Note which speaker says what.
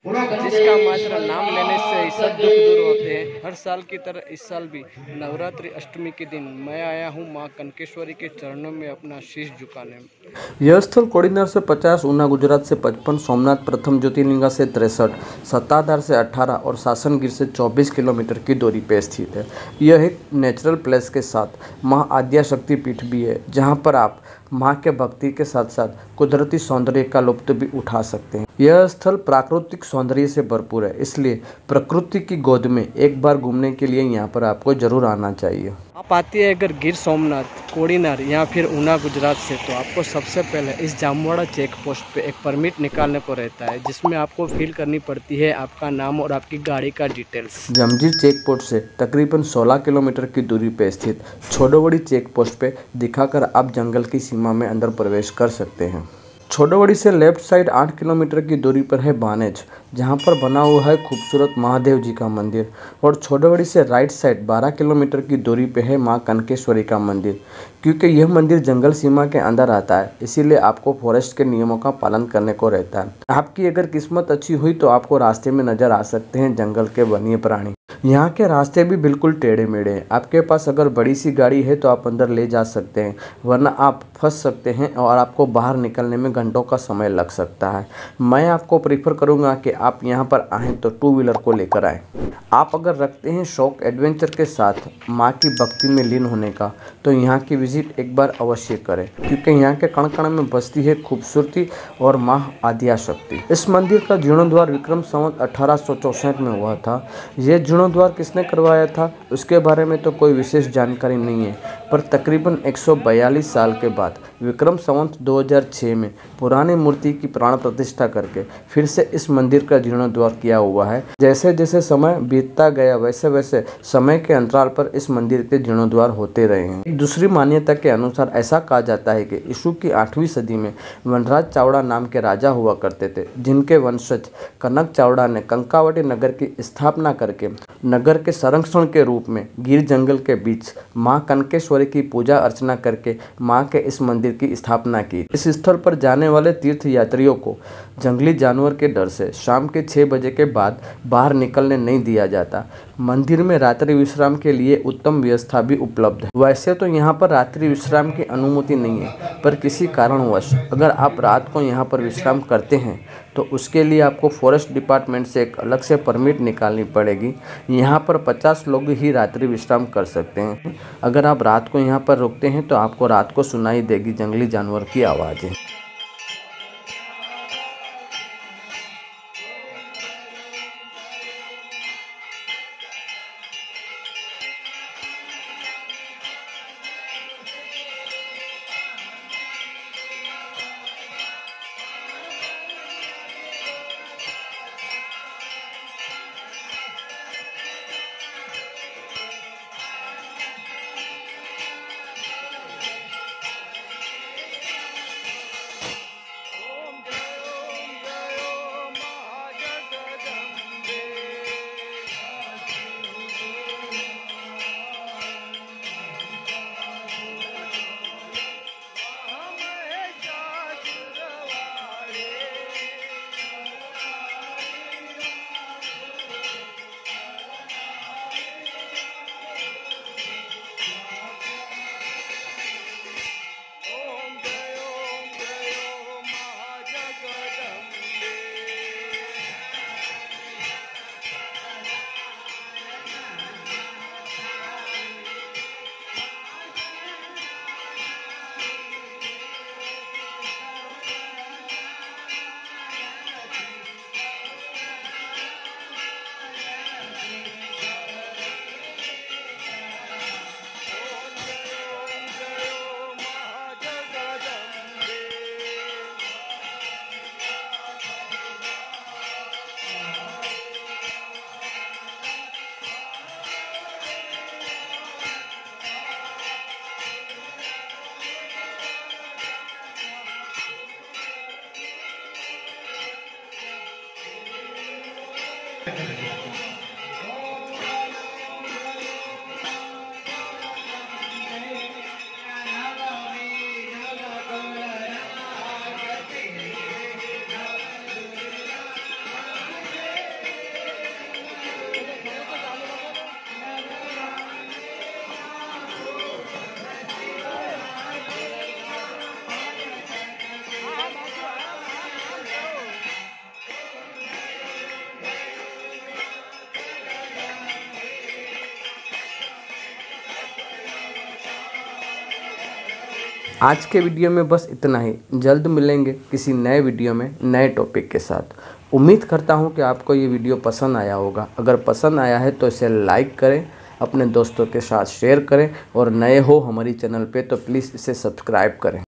Speaker 1: जिसका मात्र नाम लेने से ही सब दुख दूर होते हैं। हर साल की तरह इस साल भी नवरात्रि अष्टमी के दिन मैं आया हूँ माँ कनकेश्वरी के चरणों में अपना शीश झुकाने।
Speaker 2: यह स्थल कोडीनार से 50, ऊना गुजरात से 55, सोमनाथ प्रथम ज्योतिर्लिंगा से 63, सत्ताधार से 18 और सासनगिर से 24 किलोमीटर की दूरी पर स्थित है। यह एक नेचुरल प्लेस के साथ माँ आद्या शक्ति पीठ भी है, जहाँ पर आप माँ के भक्ति के साथ साथ कुदरती सौंदर्य का लुत्फ भी उठा सकते हैं। यह स्थल प्राकृतिक सौंदर्य से भरपूर है, इसलिए प्रकृति की गोद में एक बार घूमने के लिए यहाँ पर आपको जरूर आना चाहिए।
Speaker 1: आप आती है अगर गिर सोमनाथ, कोडीनार या फिर ऊना गुजरात से, तो आपको सबसे पहले इस जामवाड़ा चेक पोस्ट पे एक परमिट निकालने को रहता है, जिसमें आपको फिल करनी पड़ती है आपका नाम और आपकी गाड़ी का डिटेल्स।
Speaker 2: जमजीर चेक पोस्ट से तकरीबन 16 किलोमीटर की दूरी पर स्थित छोडोवड़ी चेक पोस्ट पे दिखाकर आप जंगल की सीमा में अंदर प्रवेश कर सकते हैं। छोडोवड़ी से लेफ्ट साइड 8 किलोमीटर की दूरी पर है बानेज, जहां पर बना हुआ है खूबसूरत महादेव जी का मंदिर, और छोडोवड़ी से राइट साइड 12 किलोमीटर की दूरी पे है मां कनकेश्वरी का मंदिर। क्योंकि यह मंदिर जंगल सीमा के अंदर आता है, इसीलिए आपको फॉरेस्ट के नियमों का पालन करने को रहता है। आपकी अगर किस्मत अच्छी हुई तो आपको रास्ते में नजर आ सकते हैं जंगल के वन्य प्राणी। यहाँ के रास्ते भी बिल्कुल टेढ़े मेढ़े हैं। आपके पास अगर बड़ी सी गाड़ी है तो आप अंदर ले जा सकते हैं, वरना आप फंस सकते हैं और आपको बाहर निकलने में घंटों का समय लग सकता है। मैं आपको प्रीफर करूँगा कि आप यहाँ पर आएँ तो 2 व्हीलर को लेकर आएँ। आप अगर रखते हैं शौक एडवेंचर के साथ माँ की भक्ति में लीन होने का, तो यहाँ की विजिट एक बार अवश्य करें, क्योंकि यहाँ के कण कण में बसती है खूबसूरती और माँ आद्या शक्ति। इस मंदिर का जीर्णोद्वार विक्रम संवत 1864 में हुआ था। यह जीर्णोद्वार किसने करवाया था उसके बारे में तो कोई विशेष जानकारी नहीं है, पर तकरीबन 142 साल के बाद विक्रम संवत 2006 में पुरानी मूर्ति की प्राण प्रतिष्ठा करके फिर से इस मंदिर का जीर्णोद्वार किया हुआ है। जैसे जैसे समय बीतता गया वैसे वैसे समय के अंतराल पर इस मंदिर के जीर्णोद्वार होते रहे हैं। एक दूसरी मान्यता के अनुसार ऐसा कहा जाता है कि ईसु की 8वीं सदी में वनराज चावड़ा नाम के राजा हुआ करते थे, जिनके वंशज कनक चावड़ा ने कंकावटी नगर की स्थापना करके नगर के संरक्षण के रूप में गिर जंगल के बीच मां कनकेश्वरी की पूजा अर्चना करके मां के इस मंदिर की स्थापना की। इस स्थल पर जाने वाले तीर्थ यात्रियों को जंगली जानवर के डर से शाम के 6 बजे के बाद बाहर निकलने नहीं दिया जाता। मंदिर में रात्रि विश्राम के लिए उत्तम व्यवस्था भी उपलब्ध है। वैसे तो यहाँ पर रात्रि विश्राम की अनुमति नहीं है, पर किसी कारणवश अगर आप रात को यहाँ पर विश्राम करते हैं तो उसके लिए आपको फॉरेस्ट डिपार्टमेंट से एक अलग से परमिट निकालनी पड़ेगी। यहाँ पर 50 लोग ही रात्रि विश्राम कर सकते हैं। अगर आप रात को यहाँ पर रुकते हैं तो आपको रात को सुनाई देगी जंगली जानवर की आवाज़ें। आज के वीडियो में बस इतना ही। जल्द मिलेंगे किसी नए वीडियो में नए टॉपिक के साथ। उम्मीद करता हूँ कि आपको ये वीडियो पसंद आया होगा। अगर पसंद आया है तो इसे लाइक करें, अपने दोस्तों के साथ शेयर करें और नए हो हमारी चैनल पे तो प्लीज़ इसे सब्सक्राइब करें।